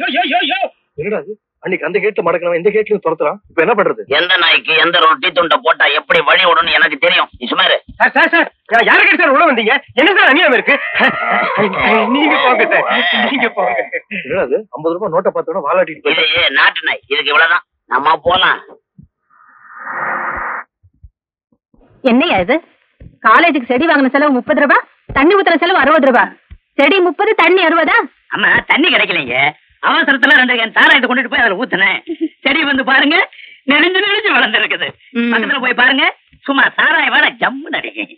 என்னடா அன்னைக்கு அந்த கேட்ல மடக்கணும் இந்த கேட்லயும் துரத்துறான். இப்ப என்ன பண்றது? எந்த நாய்க்கு எந்த ரொட்டி துண்டை போட்டா எப்படி வழி விடணும் எனக்கு தெரியும். சுமாரு யாரு கிட்ட சார் உள்ள வந்தீங்க? என்ன சார் அநியாயம் இருக்கு? நீங்க போங்க சார், நீங்க போங்க. என்னது 50 ரூபாய் நோட்டை பார்த்தோன்னா வாலாட்டிட்டு இது நாட்டு நாய், இதுக்கு இவ்வளவுதான். நம்ம போலாம். என்னையா இது? காலேஜுக்கு செடி வாங்கின செலவு 30 ரூபாய், தண்ணி ஊத்துற செலவு 60 ரூபாய். செடி 30, தண்ணி 60. ஆமா, தண்ணி கிடைக்கலைங்க. அவசரத்துல 2 கேன் சாராயத்தை கொண்டுட்டு போய் அதுல ஊத்துனேன். செடி வந்து பாருங்க, நெளிஞ்சு நெளிஞ்சு வளர்ந்து இருக்குது. பக்கத்துல போய் பாருங்க, சும்மா சாராய வர ஜம்மு நடிக்க.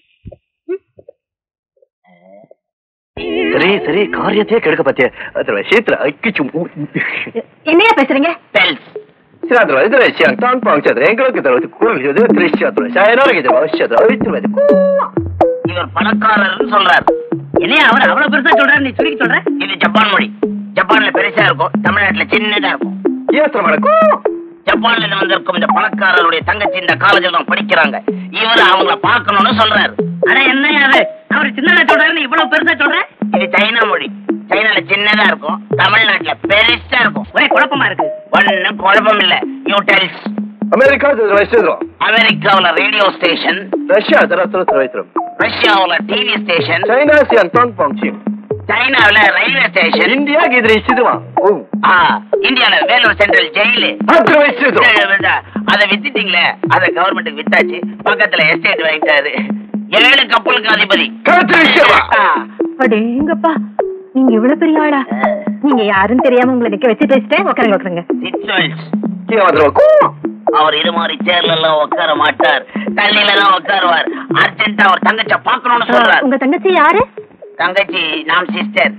சரி சரி, காரியத்தையே கெடுக்க பாத்தியா? என்னையா பேசுறீங்க? இவர் பணக்காரர்னு சொல்றாரு. என்னையா அவர் அவ்வளவு பெருசா சொல்றாரு, நீ சுருக்கி சொல்ற? இது ஜப்பான் மொழி. ஜப்பான்ல பெருசா இருக்கும், தமிழ்நாட்டுல சின்னதா இருக்கும். ஜப்பான்ல இருந்து வந்திருக்கும் இந்த பணக்காரருடைய தங்கச்சி இந்த காலேஜில் தான் படிக்கிறாங்க. இவரு அவங்கள பாக்கணும்னு சொல்றாரு. ஆனா என்ன யாரு அவர் சின்னதா சொல்றாரு, இவ்வளவு பெருசா சொல்ற? இது சைனா மொழி. சைனால சின்னதா இருக்கும், தமிழ்நாட்டுல பெருசா இருக்கும். ஒரே குழப்பமா இருக்கு. ஒன்னும் குழப்பம் இல்ல. You tells. அமெரிக்காவுல ரேடியோ ஸ்டேஷன், ரஷ்யாவுல டிவி ஸ்டேஷன், சைனாவுல ரயில்வே ஸ்டேஷன், இந்தியால வேலூர் சென்ட்ரல் ஜெயிலு. அதை வித்துட்டீங்களே, அதை கவர்மெண்ட்டுக்கு வித்தாச்சு. பக்கத்துல எஸ்டேட் வாங்கிட்டாரு. 7 கப்பலுக்கு அதிபதி. அடேங்கப்பா, நீங்க இவ்வளவு பெரிய ஆளா? நீங்க யாருன்னு தெரியாம உங்களை நிக்க வச்சு பேசிட்டேன். உட்காருங்க. அவர் இது மாதிரி சேர்ல எல்லாம் உட்கார மாட்டார், தண்ணில எல்லாம் உட்காருவார். அர்ஜென்டா அவர் தங்கச்ச பாக்கணும்னு சொல்றாரு. உங்க தங்கச்சி யாரு? தங்கச்சி நாம் சிஸ்டர்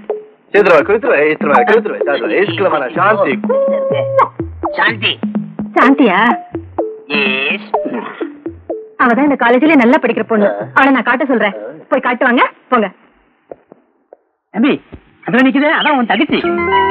சாந்தி. சாந்தியா? எஸ். அவதான் இந்த காலேஜ்ல நல்லா படிக்கிற பொண்ணு. அவளை நான் காட்ட சொல்றேன், போய் காட்டுவாங்க. போங்க. தம்பி, அதுல நிக்குது, அதான் உன் தங்கச்சி.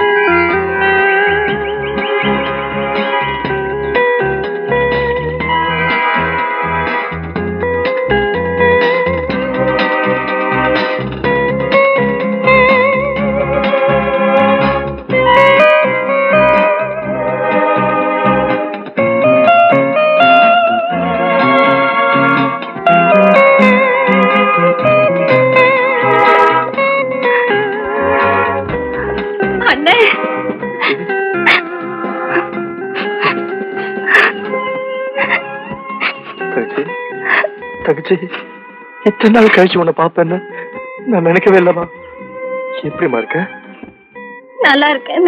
எத்தனை நாள் கழிச்சு உன்னை பாப்பேன்னு நான் நினைக்கவே இல்லமா. எப்படிமா இருக்க? நல்லா இருக்கேன்.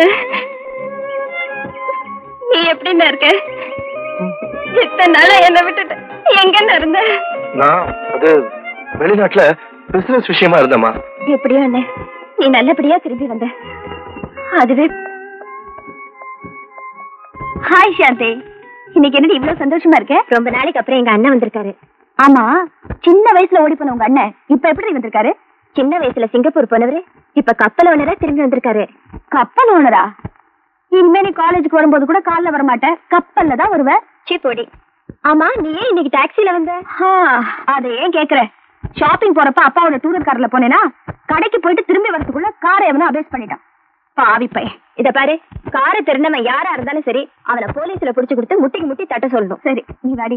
நீ எப்படின்னு இருக்க? இத்தனை நாளா என்ன விட்டுட்டு எங்க இருந்த? நான் அது வெளிநாட்டுல பிசினஸ் விஷயமா இருந்தமா. எப்படியோ அண்ணே, நீ நல்லபடியா திரும்பி வந்த. அதுவே. ஹாய் சாந்தி, இன்னைக்கு என்னடி இவ்வளவு சந்தோஷமா இருக்க? ரொம்ப நாளைக்கு அப்புறம் எங்க அண்ணன் வந்திருக்காரு. ஆமா, சின்ன வயசுல ஓடி போன உங்க அண்ணன் இப்ப எப்படி வந்திருக்காரு? சின்ன வயசுல சிங்கப்பூர் போனவரு இப்ப கப்பல் ஓனரா திரும்பி வந்திருக்காரு. கப்பல் ஓனரா? இனிமே நீ காலேஜுக்கு வரும்போது கூட கால்ல வர மாட்டேன், கப்பல்ல தான் வருவ. சீப்போடி. ஆமா, நீ ஏன் இன்னைக்கு டாக்ஸில வந்த? அதை ஏன் கேக்குற? ஷாப்பிங் போறப்ப அப்பாவோட டூரர் கார்ல போனேனா, கடைக்கு போயிட்டு திரும்பி வரதுக்குள்ள காரை எவனோ அபேஸ் பண்ணிட்டான். பாவி பையன். இத பாரு, காரை திருநவன் யாரா இருந்தாலும் சரி, அவனை போலீஸ்ல புடிச்சு கொடுத்து முட்டிக்கு முட்டி தட்ட சொல்லணும். சரி, நீ வாடி.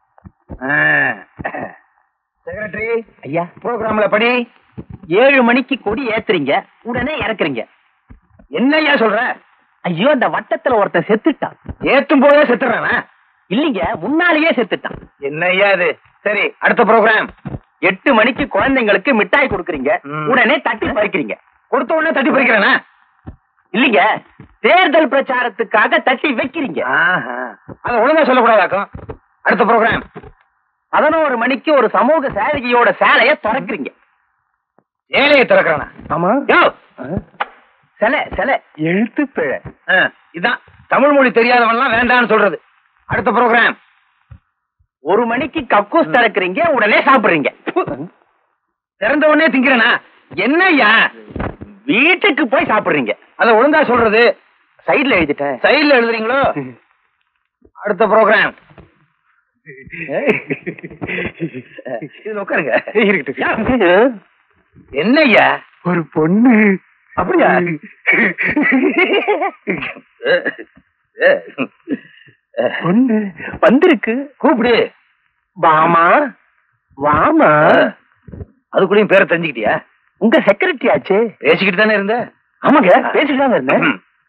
செக்ரட்டரி ஐயா, ப்ரோக்ராம்ல படி. 7 மணிக்கு கொடி ஏத்துறீங்க, உடனே இறக்குறீங்க. என்ன ஐயா சொல்ற? ஐயோ, அந்த வட்டத்துல ஒருத்தன் செத்துட்டான். ஏத்தும் போதே செத்துறானா? இல்லீங்க, முன்னாலேயே செத்துட்டான். என்ன ஐயா இது? சரி, அடுத்த ப்ரோக்ராம். 8 மணிக்கு குழந்தைங்களுக்கு மிட்டாய் கொடுக்குறீங்க, உடனே தட்டி பறிக்கிறீங்க. கொடுத்த உடனே தட்டி பறிக்கிறேனா? இல்லீங்க, தேர்தல் பிரச்சாரத்துக்காக தட்டி வைக்கிறீங்க. அத ஒழுங்கா சொல்லக்கூடாதாக்கும். அடுத்த ப்ரோக்ராம். 11 மணிக்கு ஒரு சமூக சேவகியோட சேலைய திறக்கிறீங்க. சேலையை திறக்கிறானா? ஆமா. சிலை எழுத்து பிழை. இதான் தமிழ் மொழி தெரியாதவன்லாம் வேண்டான்னு சொல்றது. அடுத்த ப்ரோக்ராம். 1 மணிக்கு கக்கூஸ் திறக்கிறீங்க, உடனே சாப்பிடுறீங்க. திறந்த உடனே திங்கிறனா? என்னய்யா, வீட்டுக்கு போய் சாப்பிடுறீங்க. அத ஒழுங்கா சொல்றது. சைடுல எழுதிட்டேன். சைடுல எழுதுறீங்களோ? அடுத்த ப்ரோக்ராம். உட்காருங்க. என்னய்யா, ஒரு பொண்ணு அப்படியா? ஒண்ணு வந்திருக்கு. கூப்பிடு. வாமா வாமா. அதுக்குள்ளயும் பேரை தெரிஞ்சுக்கிட்டியா? உங்க செக்ரட்டரி ஆச்சு. பேசிக்கிட்டு தானே இருந்த? ஆமாங்க, பேசிட்டு தானே இருந்தேன்.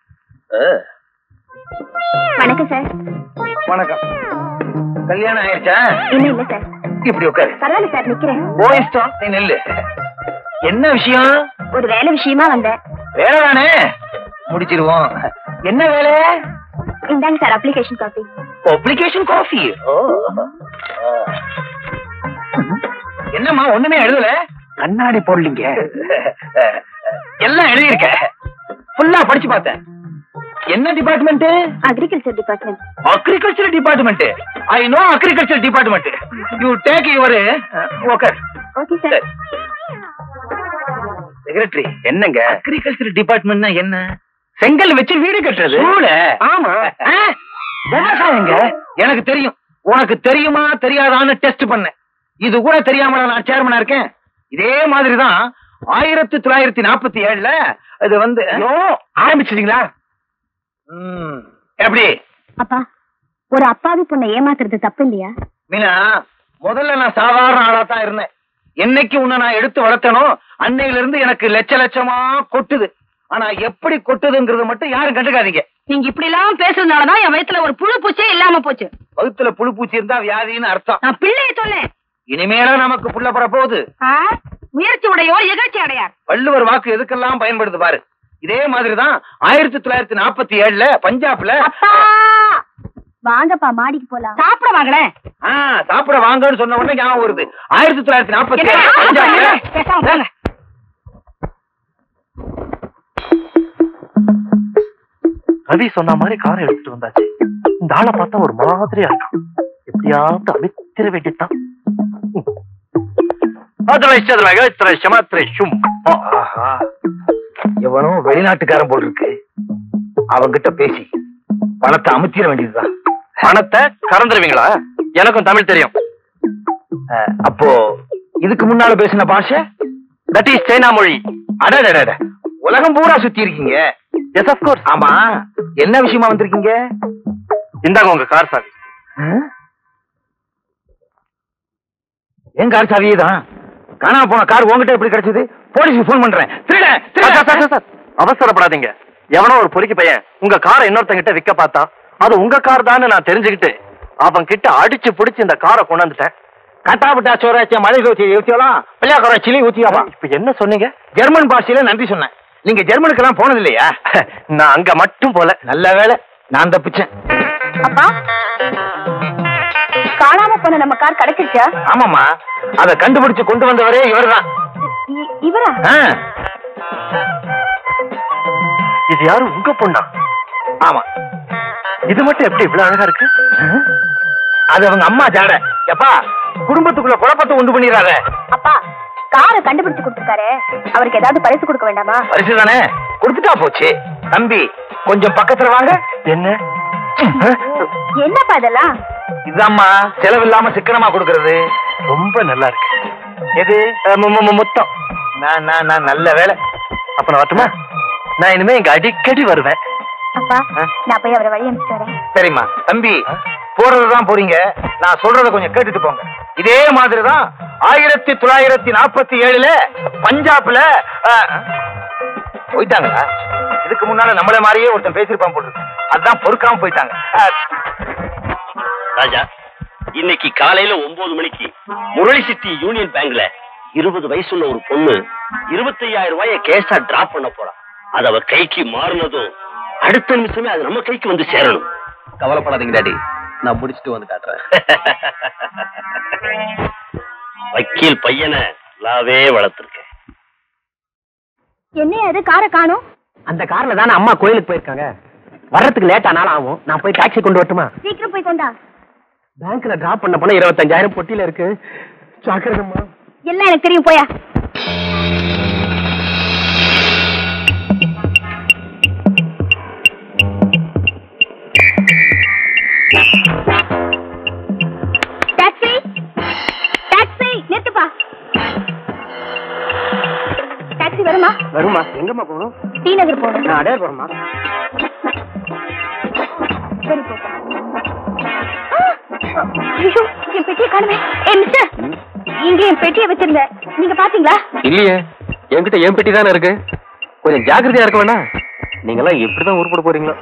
வணக்கம் சார். வணக்கம். கல்யாணம் ஆயிடுச்சா? இன்னும் இல்ல சார். இப்படி உட்காரு. பரவாயில்ல சார், நிக்கிறேன். ஓ இஷ்டம், நீ நெல்லு. என்ன விஷயம்? ஒரு வேலை விஷயமா வந்தேன். வேலை தானே, முடிச்சிருவோம். என்ன வேலை? இந்தாங்க sir application copy. Application coffee. என்னம்மா ஒண்ணுமே எழுதல? கண்ணாடி போடலீங்க. எல்லாம் எழுதியிருக்க, ஃபுல்லா படிச்சு பார்த்தேன். என்ன department? Agriculture department. Agriculture department. I know agriculture department. You take your okay. Okay sir. Secretary, என்னங்க? அக்ரிகல்ச்சர் டிபார்ட்மெண்ட்னா என்ன? செங்கல் வச்சு வீடு கட்டுறது. ஆமா. விவசாயங்க. எனக்கு தெரியும். உனக்கு தெரியுமா தெரியாதான்னு டெஸ்ட் பண்ணேன். இது கூட தெரியாம நான் சேர்மனா இருக்கேன். இதே மாதிரிதான் 1947 அது வந்து ஆரம்பிச்சிட்டீங்களா? எப்படி? அப்பா, ஒரு அப்பாவி பொண்ணை ஏமாத்துறது தப்பு இல்லையா? மீனா, முதல்ல நான் சாதாரண ஆளா தான் இருந்தேன். என்னைக்கு உன்னை நான் எடுத்து வளர்த்தனோ அன்னையில இருந்து எனக்கு லட்ச லட்சமா கொட்டுது. ஆனா எப்படி கொட்டுதுங்கிறது மட்டும் யாரும் கண்டுக்காதீங்க. நீங்க இப்படி எல்லாம் பேசுறதுனாலதான் என் வயித்துல ஒரு புழு பூச்சே இல்லாம போச்சு. வயித்துல புழு பூச்சி இருந்தா வியாதின்னு அர்த்தம். நான் பிள்ளைய சொன்னேன். இனிமேல நமக்கு புள்ள பெற போகுது. முயற்சி உடையோ இகழ்ச்சி அடையார். வள்ளுவர் வாக்கு எதுக்கெல்லாம் பயன்படுது பாரு. இதே மாதிரிதான் 1947 பஞ்சாப்ல. வாங்கப்பா, மாடிக்கு போலாம். சாப்பிட வாங்களேன். சாப்பிட வாங்கன்னு சொன்ன உடனே ஞாபகம் வருது. 1947 பஞ்சாப்ல. பேசாம போங்க. ரவி சொன்ன மாதிரி காரை எடுத்துட்டு வந்தாச்சு. இந்த ஆளை பார்த்தா ஒரு மாதிரியா இருக்கும். எப்படியாவது அமைத்திர வேண்டியதான். எவனோ வெளிநாட்டுக்காரன் போல் இருக்கு. அவங்கிட்ட பேசி பணத்தை அமுத்திட வேண்டியதுதான். பணத்தை கறந்துருவீங்களா? எனக்கும் தமிழ் தெரியும். அப்போ இதுக்கு முன்னால பேசின பாஷை தட் இஸ் சைனா மொழி. அடடட, உலகம் பூரா சுத்தி இருக்கீங்க. Yes of course. ஆமா, என்ன விஷயமா வந்திருக்கீங்க? இந்தாங்க உங்க கார் சாவி. என் கார் சாவியே தான். காணாம போன கார் உங்ககிட்ட எப்படி கிடைச்சது? போலீஸ்க்கு போன் பண்றேன். அவசரப்படாதீங்க. எவனோ ஒரு பொறுக்கி பையன் உங்க காரை இன்னொருத்தங்கிட்ட விற்க பார்த்தா அது உங்க கார் தான் நான் தெரிஞ்சுக்கிட்டு அவன் கிட்ட அடிச்சு புடிச்சு இந்த காரை கொண்டாந்துட்டேன். கட்டாபட்டா சோராச்சியா மழை ஊத்தியலாம், பிள்ளையாக்குறாச்சிலே ஊத்தியாவா? இப்ப என்ன சொன்னீங்க? ஜெர்மன் பாஷையில நன்றி சொன்னேன். நீங்க ஜெர்மனுக்கு எல்லாம் போனது இல்லையா? நான் அங்க மட்டும் போல. நல்ல வேலை, நான் தப்பிச்சேன். அப்பா, காணாம போன நம்ம கார் கிடைச்சிருச்சா? ஆமாமா, அத கண்டுபிடிச்சு கொண்டு வந்தவரே இவர்தான். இவரா? இது யாரும் உங்க பொண்ணா? ஆமா. இது மட்டும் எப்படி இவ்வளவு அழகா இருக்கு? அது அவங்க அம்மா ஜாட. எப்பா, குடும்பத்துக்குள்ள குழப்பத்தை உண்டு பண்ணிடுறாரு. அப்பா, காரை கண்டுபிடிச்சு கொடுத்துருக்காரு. அவருக்கு ஏதாவது பரிசு கொடுக்க வேண்டாமா? பரிசு தானே, கொடுத்துட்டா போச்சு. தம்பி, கொஞ்சம் பக்கத்துல வாங்க. என்ன என்னப்பா இதெல்லாம்? இதாம்மா செலவில்லாம சிக்கனமா கொடுக்கறது. ரொம்ப நல்லா இருக்கு. எது? மொத்தம். நான் நல்ல வேலை. அப்ப நான் வரட்டுமா? நான் இனிமே இங்க அடிக்கடி வருவேன். அப்பா, நான் போய் அவரை வழி அனுப்பிச்சு வரேன். சரிம்மா. தம்பி, போறதுதான் போறீங்க, நான் சொல்றத கொஞ்சம் கேட்டுட்டு போங்க. இதே மாதிரிதான் 1947 பஞ்சாப்ல போயிட்டாங்களா? இதுக்கு முன்னால நம்மள மாதிரியே ஒருத்தன் பேசிருப்பான் போட்டு, அதான் பொறுக்காம போயிட்டாங்க. ராஜா, இன்னைக்கு காலையில 9 மணிக்கு முரளி சிட்டி யூனியன் பேங்க்ல 20 வயசுள்ள ஒரு பொண்ணு 25,000 ரூபாய கேஷா டிராப் பண்ண போறா. அது அவ கைக்கு மாறினதும் அடுத்த நிமிஷமே அது நம்ம கைக்கு வந்து சேரணும். கவலைப்படாதீங்க டாடி, நான் முடிச்சுட்டு வந்து காட்டுறேன். வக்கீல் பையனை லாவே வளர்த்திருக்கேன். என்ன அது, காரை காணோம்? அந்த கார்ல தானே அம்மா கோயிலுக்கு போயிருக்காங்க. வர்றதுக்கு லேட் ஆனாலும் ஆகும். நான் போய் டாக்ஸி கொண்டு வரட்டுமா? சீக்கிரம் போய் கொண்டா. பேங்க்ல டிராப் பண்ண போனா 25,000 பொட்டியில இருக்கு. ஜாக்கிரதைம்மா. எல்லாம் எனக்கு தெரியும், போயா. டாக்ஸி, டாக்ஸி, நிறுத்துப்பா. டாக்ஸி டாக்ஸி வருமா? வருமா? எங்கம்மா போகணும்? டி நகர் போகணும். நான் அடையார் போறேம்மா. சரி போ. ஐயோ, என் பெட்டியை காணுமே. மிஸ்டர், இங்க என் பெட்டியை வச்சிருந்த, நீங்க பாத்தீங்களா? இல்லையே, என்கிட்ட என் பெட்டி தானே இருக்கு. கொஞ்சம் ஜாக்கிரதையா இருக்க வேணா? நீங்க எல்லாம் எப்படிதான் உருப்பட போறீங்களோ?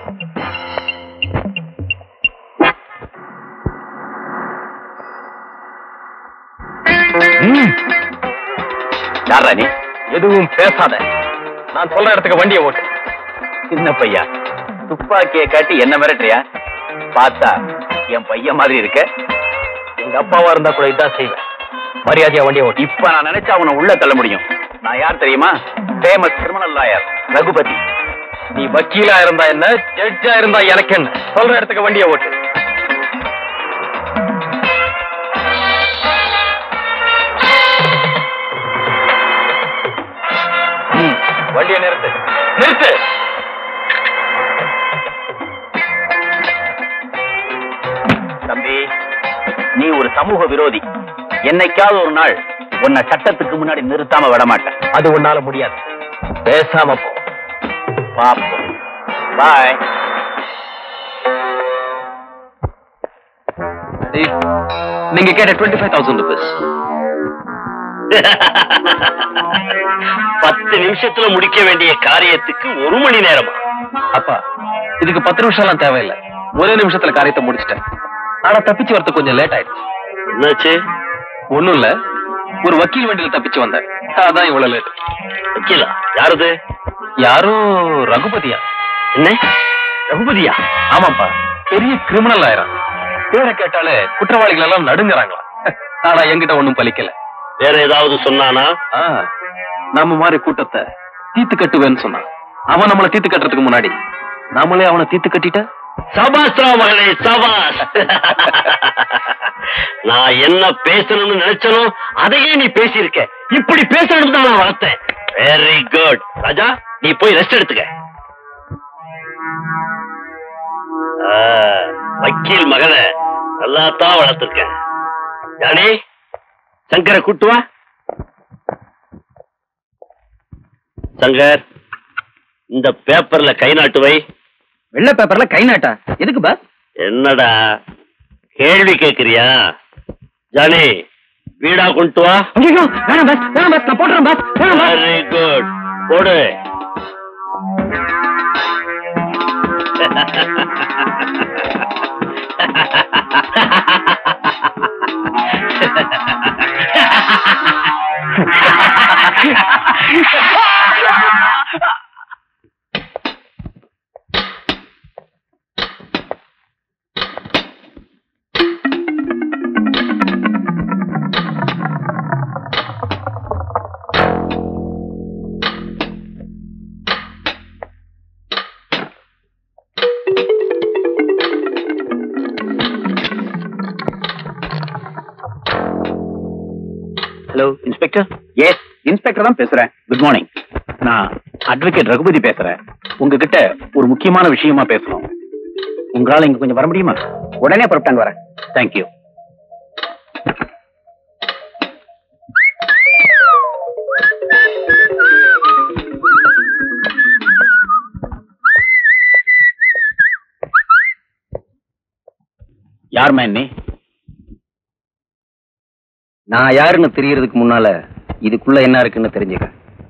யாரா நீ? எதுவும் பேசாத. நான் சொல்ற இடத்துக்கு வண்டியை ஓட்டு. சின்ன பையா, துப்பாக்கியை காட்டி என்ன மிரட்டுறியா? பார்த்தா என் பையன் மாதிரி இருக்க. எங்க அப்பாவா இருந்தா கூட இதான் செய்வேன். மரியாதையா வண்டியை ஓட்டு. இப்ப நான் நினைச்சா அவனை உள்ள தள்ள முடியும். நான் யார் தெரியுமா? Famous criminal lawyer Raghupathi. நீ வக்கீலா இருந்தா என்ன, ஜட்ஜா இருந்தா எனக்கு என்ன? சொல்ற இடத்துக்கு வண்டியை ஓட்டு. வண்டியை நிறுத்து. நிறுத்து. தம்பி, நீ ஒரு சமூக விரோதி. என்னைக்காவது ஒரு நாள் உன்னை சட்டத்துக்கு முன்னாடி நிறுத்தாம விட மாட்டேன். அது உன்னால முடியாது. பேசாம போ. பாப்போம். பாய். நீங்க கேட்ட 25,000 rupees. 10 நிமிஷத்துல முடிக்க வேண்டிய காரியத்துக்கு 1 மணி நேரமா? அப்பா, இதுக்கு 10 நிமிஷம் எல்லாம் தேவையில்லை. ஒரே நிமிஷத்துல காரியத்தை முடிச்சிட்டேன். ஆனா தப்பிச்சு வரது கொஞ்சம் லேட் ஆயிடுச்சு. என்னாச்சு? ஒண்ணும் இல்ல, ஒரு வக்கீல் வண்டியில தப்பிச்சு வந்தேன். அதான் இவ்வளவு லேட். வக்கீலா? யாரது? யாரோ ரகுபதியா? என்ன ரகுபதியா? ஆமாப்பா, பெரிய கிரிமினல் ஆயிரம். பேரை கேட்டாலே குற்றவாளிகள் எல்லாம் நடுங்குறாங்களா. ஆனா என்கிட்ட ஒண்ணும் பலிக்கல. வேற ஏதாவது சொன்னானா? நம்ம மாதிரி கூட்டத்தை தீத்து கட்டுவேன்னு சொன்னான். அவன் நம்மளை தீத்து கட்டுறதுக்கு முன்னாடி நாமளே அவனை தீத்து கட்டிட்ட. சபாஸ்ரா மகளே, சபாஸ். நான் என்ன பேசணும்னு நினைச்சனோ அதையே நீ பேசியிருக்க. இப்படி பேசணும் தான் நான் வளர்த்தேன். Very good. ராஜா, நீ போய் ரெஸ்ட் எடுத்துக்க. வக்கீல் மகனை நல்லாத்தான் வளர்த்திருக்கேன். யானே, சங்கரை கூட்டு வா. சங்கர், இந்த பேப்பர்ல கை நாட்டு வை. வெள்ளை பேப்பர்ல கை நாட்டா? எதுக்கு பாஸ்? என்னடா கேள்வி கேக்குறியா? ஜானி, வீடா கொண்டு வா. வேணாம் பாஸ், வேணாம் பாஸ், நான் போடுறேன் பாஸ். வெரி குட், போடு. Hello inspector. எஸ், இன்ஸ்பெக்டர் தான் பேசுறேன். Good morning. நான் அட்வொகேட் ரகுபதி பேசுறேன். உங்ககிட்ட ஒரு முக்கியமான விஷயமா பேசணும். உங்களால இங்க கொஞ்சம் வர முடியுமா? உடனே புறப்பட்டாங்க வரேன். தேங்க்யூ. யார் மேன் நீ? நான் யாருன்னு தெரியறதுக்கு முன்னால இதுக்குள்ள என்ன இருக்குன்னு தெரிஞ்சுக்க.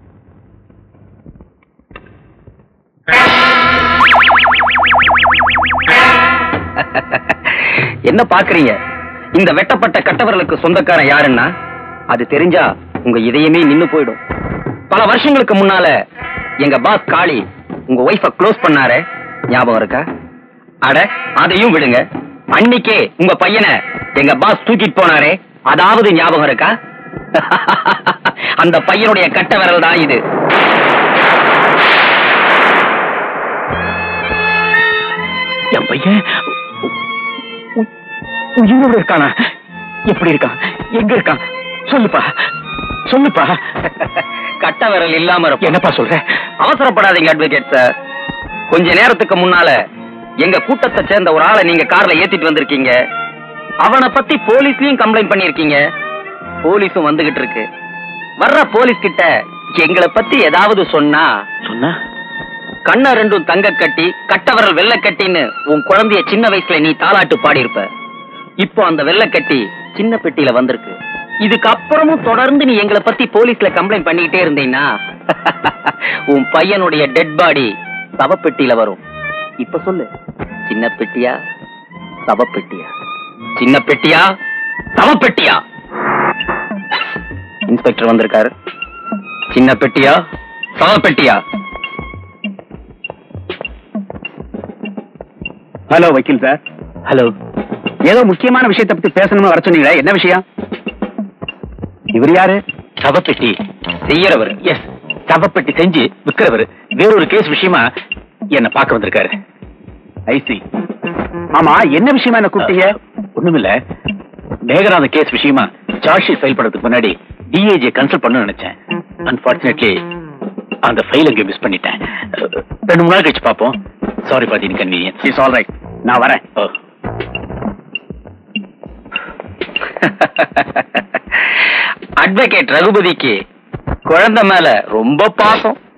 என்ன பாக்குறீங்க? இந்த வெட்டப்பட்ட கட்டவர்களுக்கு சொந்தக்காரன் யாருன்னா அது தெரிஞ்சா உங்க இதயமே நின்னு போயிடும். பல வருஷங்களுக்கு முன்னால எங்க பாஸ் காளி உங்க ஒய்ஃப க்ளோஸ் பண்ணாரு, ஞாபகம் இருக்கா? அட, அதையும் விடுங்க. அன்னைக்கே உங்க பையனை எங்க பாஸ் தூக்கிட்டு போனாரே, அதாவது ஞாபகம் இருக்கா? அந்த பையனுடைய கட்ட விரல் தான் இது. என் பையன் உயிரோடு இருக்கானா? எப்படி இருக்கான்? எங்க இருக்கான்? சொல்லுப்பா, சொல்லுப்பா. கட்ட விரல் இல்லாம இருக்கும். என்னப்பா சொல்ற? அவசரப்படாதீங்க அட்வொகேட் சார். கொஞ்ச நேரத்துக்கு முன்னால எங்க கூட்டத்தை சேர்ந்த ஒரு ஆளை நீங்க கார்ல ஏத்திட்டு வந்திருக்கீங்க. அவனை பத்தி போலீஸ்லயும் கம்ப்ளைண்ட் பண்ணிருக்கீங்க. போலீஸும் வந்துகிட்டு இருக்கு. வர்ற போலீஸ் கிட்ட எங்களை பத்தி ஏதாவது சொன்னா கண்ண ரெண்டும் தங்க கட்டி கட்டவரல் வெள்ளை கட்டின்னு உன் குழந்தைய சின்ன வயசுல நீ தாலாட்டு பாடி இருப்ப. இப்போ அந்த வெள்ளை கட்டி சின்ன பெட்டியில வந்திருக்கு. இதுக்கு அப்புறமும் தொடர்ந்து நீ எங்களை பத்தி போலீஸ்ல கம்ப்ளைண்ட் பண்ணிக்கிட்டே இருந்தீங்கன்னா உன் பையனுடைய டெட் பாடி சவப்பெட்டியில வரும். இப்ப சொல்லு, சின்ன பெட்டியா சவப்பெட்டியா? சின்ன பெட்டியா சவப்பெட்டியா? இன்ஸ்பெக்டர் வந்திருக்காரு. சின்ன பெட்டியா சவப்பெட்டியா? ஹலோ வக்கீல் சார். ஹலோ. ஏதோ முக்கியமான விஷயத்தை பத்தி பேசணும்னு வர சொன்னீங்களே, என்ன விஷயம்? இவர் யாரு? சவப்பெட்டி செய்யறவர். எஸ், சவப்பெட்டி செஞ்சு விக்கிறவர். வேறொரு கேஸ் விஷயமா என்ன பார்க்க வந்திருக்காரு. ஐசி. ஆமா, என்ன விஷயமா என்ன கூப்பிட்டீங்க? ஒண்ணுமில்ல, மேகராத கேஸ் விஷயமா சார்ஜ் ஷீட் ஃபைல் பண்றதுக்கு முன்னாடி டிஏஜி கன்சல்ட் பண்ண நினைச்சேன். அன்பார்ச்சுனேட்லி அந்த ஃபைல் அங்கே மிஸ் பண்ணிட்டேன். 2-3 நாள் கழிச்சு பார்ப்போம். Sorry for the inconvenience. It's all right, நான் வரேன். அட்வொகேட் ரகுபதிக்கு குழந்தை மேல ரொம்ப பாசம்.